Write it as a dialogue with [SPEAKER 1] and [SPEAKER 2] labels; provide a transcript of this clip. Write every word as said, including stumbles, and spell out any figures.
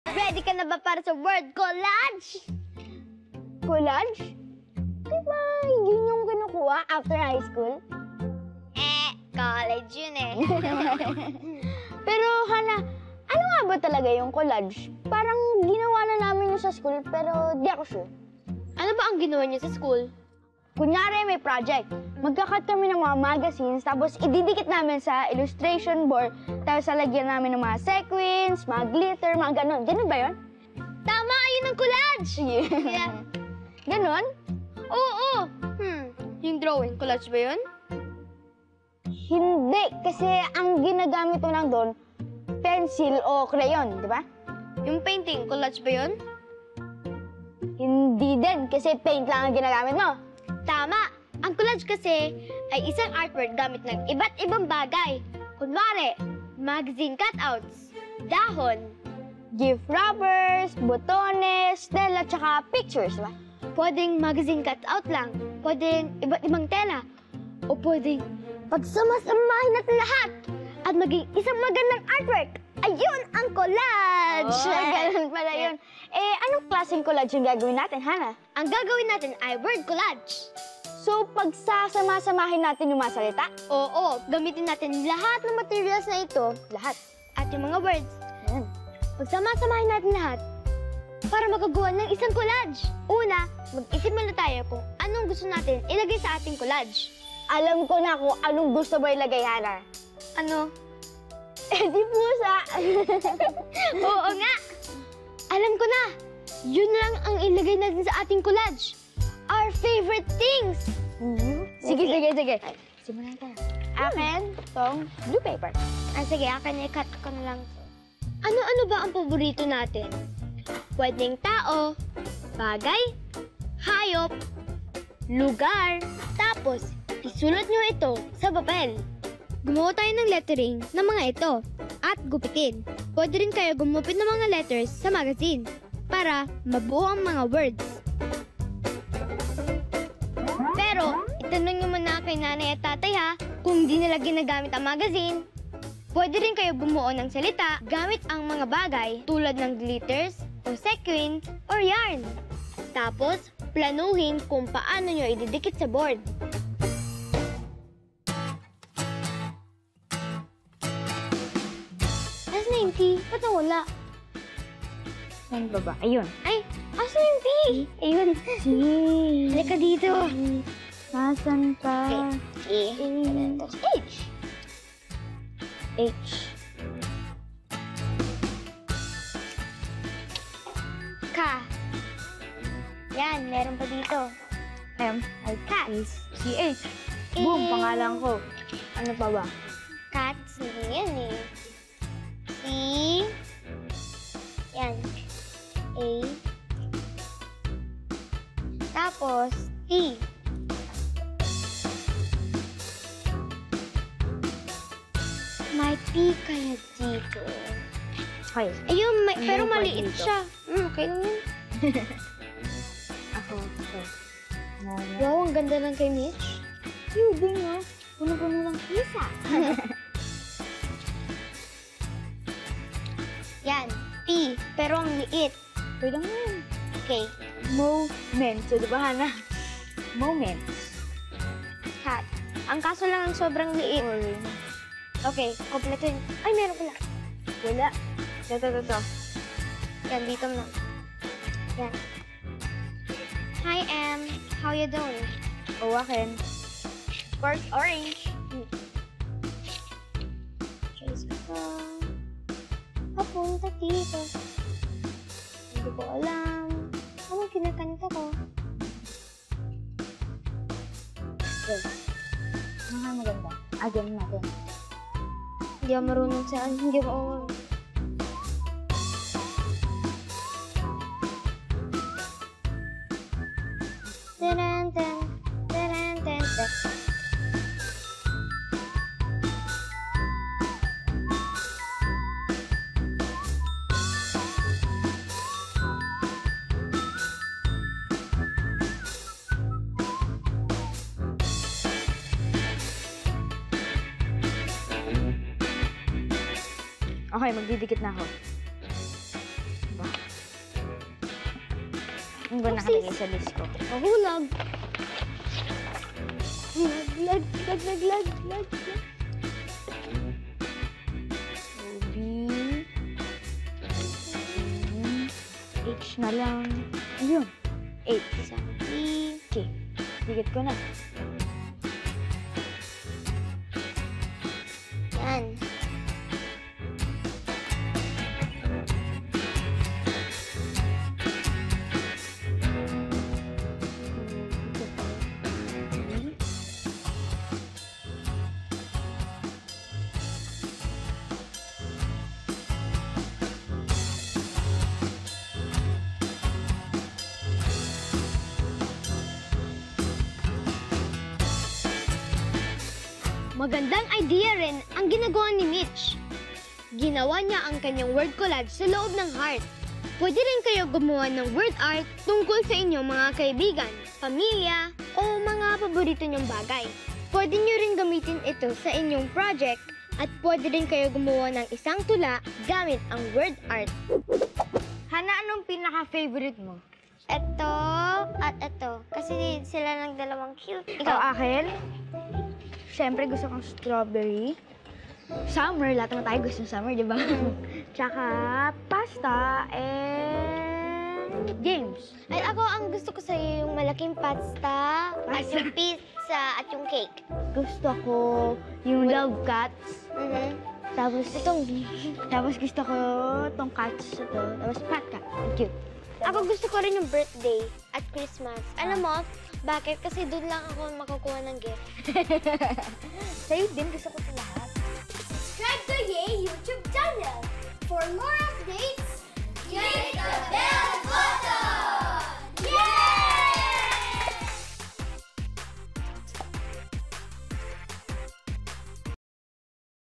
[SPEAKER 1] Ready ka na ba para sa word collage?
[SPEAKER 2] Collage? Diba yun yung kinukuha after high school?
[SPEAKER 1] Eh, college yun eh.
[SPEAKER 2] Pero Hana, ano nga ba talaga yung collage? Parang ginawa na namin yun sa school pero di ako sure.
[SPEAKER 1] Ano ba ang ginawa niyo sa school?
[SPEAKER 2] Kunyari may project. Magkakat kami ng mga magazines tapos ididikit namin sa illustration board tapos lalagyan namin ng mga sequins, mga glitter, mga ganon. Ganon ba yun?
[SPEAKER 1] Tama, ayun ang collage!
[SPEAKER 2] Yeah. Ganon?
[SPEAKER 1] Oo! Hmm, yung drawing, collage ba yun?
[SPEAKER 2] Hindi, kasi ang ginagamit mo lang doon, pencil o crayon, di ba?
[SPEAKER 1] Yung painting, collage ba yun?
[SPEAKER 2] Hindi din, kasi paint lang ang ginagamit mo.
[SPEAKER 1] Tama! Ang collage kasi ay isang artwork gamit ng iba't ibang bagay. Kunwari, magazine cutouts, dahon,
[SPEAKER 2] Gift wrappers, botones, tela, tsaka pictures, ba?
[SPEAKER 1] pwedeng magazine cutout lang, pwedeng iba't ibang tela, o pwedeng pagsamasamahin natin lahat at maging isang magandang artwork. Ayun ang collage!
[SPEAKER 2] Oh, ganun pala yun. Eh, anong klaseng collage yung gagawin natin, Hana?
[SPEAKER 1] Ang gagawin natin ay word collage.
[SPEAKER 2] So, pagsasama-samahin natin yung mga salita?
[SPEAKER 1] Oo, gamitin natin lahat ng materials na ito, lahat, at yung mga words.
[SPEAKER 2] Yan.
[SPEAKER 1] Pagsama-samahin natin lahat para magagawa ng isang collage. Una, mag-isip muna tayo kung anong gusto natin ilagay sa ating collage.
[SPEAKER 2] Alam ko na kung anong gusto mo ilagay, Hana.
[SPEAKER 1] Ano?
[SPEAKER 2] Eh, di pusa.
[SPEAKER 1] Oo nga! Alam ko na! Yun lang ang ilagay natin sa ating collage. Our favorite things!
[SPEAKER 2] Mm-hmm. Sige, sige, sige. Simulan tayo. Akin, tong blue paper.
[SPEAKER 1] Ah, sige, akin i-cut ko na lang. Ano-ano ba ang paborito natin? Pwedeng tao, bagay, hayop, lugar. Tapos, isulat nyo ito sa papel. Gumawa tayo ng lettering ng mga ito at gupitin. Pwede rin kayo gumupit ng mga letters sa magazine para mabuo ang mga words. Pero, itanong nyo muna kay nanay at tatay ha, kung di nila ginagamit ang magazine. Pwede rin kayo bumuo ng salita gamit ang mga bagay tulad ng glitters, o sequins, or yarn. Tapos, planuhin kung paano nyo ididikit sa board. Nasaan na yung T? Ba't nawala?
[SPEAKER 2] Saan ba ba? Ayun.
[SPEAKER 1] Ay, asan yung T? Ayun.
[SPEAKER 2] C.
[SPEAKER 1] Halika dito.
[SPEAKER 2] Nasaan ka?
[SPEAKER 1] E. Tapos H.
[SPEAKER 2] H.
[SPEAKER 1] K. Yan, meron pa dito.
[SPEAKER 2] M.
[SPEAKER 1] Ay, cat.
[SPEAKER 2] C. H. Boom,
[SPEAKER 1] Eh.
[SPEAKER 2] pangalan ko. Ano pa ba?
[SPEAKER 1] Cats, hindi yan eh. C. Yan. A. Tapos, T. May P kaya dito.
[SPEAKER 2] Okay.
[SPEAKER 1] Ayun, may,
[SPEAKER 2] Ano
[SPEAKER 1] pero
[SPEAKER 2] yung
[SPEAKER 1] maliit
[SPEAKER 2] dito?
[SPEAKER 1] siya. Hmm, okay lang yun.
[SPEAKER 2] Ako. Okay. No, no.
[SPEAKER 1] Wow, ang ganda lang kay Mitch.
[SPEAKER 2] Yun din, no? Puno-puno ng pisa.
[SPEAKER 1] Yan, T. Pero ang liit.
[SPEAKER 2] Pwede mo yun.
[SPEAKER 1] Okay.
[SPEAKER 2] Moments. So, di ba, Hana? Moments.
[SPEAKER 1] Cat. Ang kaso lang ang sobrang liit.
[SPEAKER 2] Or,
[SPEAKER 1] Okay, kompleto yun. Ay, meron pala.
[SPEAKER 2] wala. Ito, ito, ito.
[SPEAKER 1] Yan, dito mo. Yan. Hi, Em. How you doing?
[SPEAKER 2] O, akin.
[SPEAKER 1] Of course, orange. Hmm. Trace ko. Papunta dito. Hindi ko alam. Ano kinakanta ko?
[SPEAKER 2] Okay. Mga maganda. Again natin.
[SPEAKER 1] Hindi ako marunong sa ano. Hindi ako... Taran, tan, taran, tan, tan.
[SPEAKER 2] Okay, magdidikit na ako. Diba? Ano ba nakalagay sa list ko?
[SPEAKER 1] Mahulag. Lag, lag, lag, lag, lag, lag.
[SPEAKER 2] Ruby. H na lang. Ayun. H.
[SPEAKER 1] Sabi.
[SPEAKER 2] Okay. Dikit ko na.
[SPEAKER 1] Yan. Magandang idea rin ang ginagawa ni Mitch. Ginawa niya ang kanyang word collage sa loob ng heart. Pwede rin kayo gumawa ng word art tungkol sa inyong mga kaibigan, pamilya, o mga paborito niyong bagay. Pwede niyo rin gamitin ito sa inyong project at pwede rin kayo gumawa ng isang tula gamit ang word art.
[SPEAKER 2] Hana, anong pinaka-favorite mo?
[SPEAKER 1] Ito at ito. Kasi sila lang dalawang cute.
[SPEAKER 2] Ikaw, akin? Siyempre, gusto kong strawberry. Summer, lahat naman tayo gusto ng summer, di ba? Tsaka, pasta and games.
[SPEAKER 1] Ay, ako ang gusto ko sa'yo yung malaking pasta, at
[SPEAKER 2] Pasta.
[SPEAKER 1] yung pizza, at yung cake.
[SPEAKER 2] Gusto ko yung love cats.
[SPEAKER 1] Mhm.
[SPEAKER 2] Tapos itong, tapos gusto ko itong cats ito. Tapos fat cat. Ang cute.
[SPEAKER 1] Ako gusto ko rin yung birthday at Christmas. Alam mo, bakit? Kasi doon lang ako makukuha ng gift.
[SPEAKER 2] Sa'yo din, gusto ko ito lahat.
[SPEAKER 3] Subscribe to Yay YouTube channel for more updates. Yay!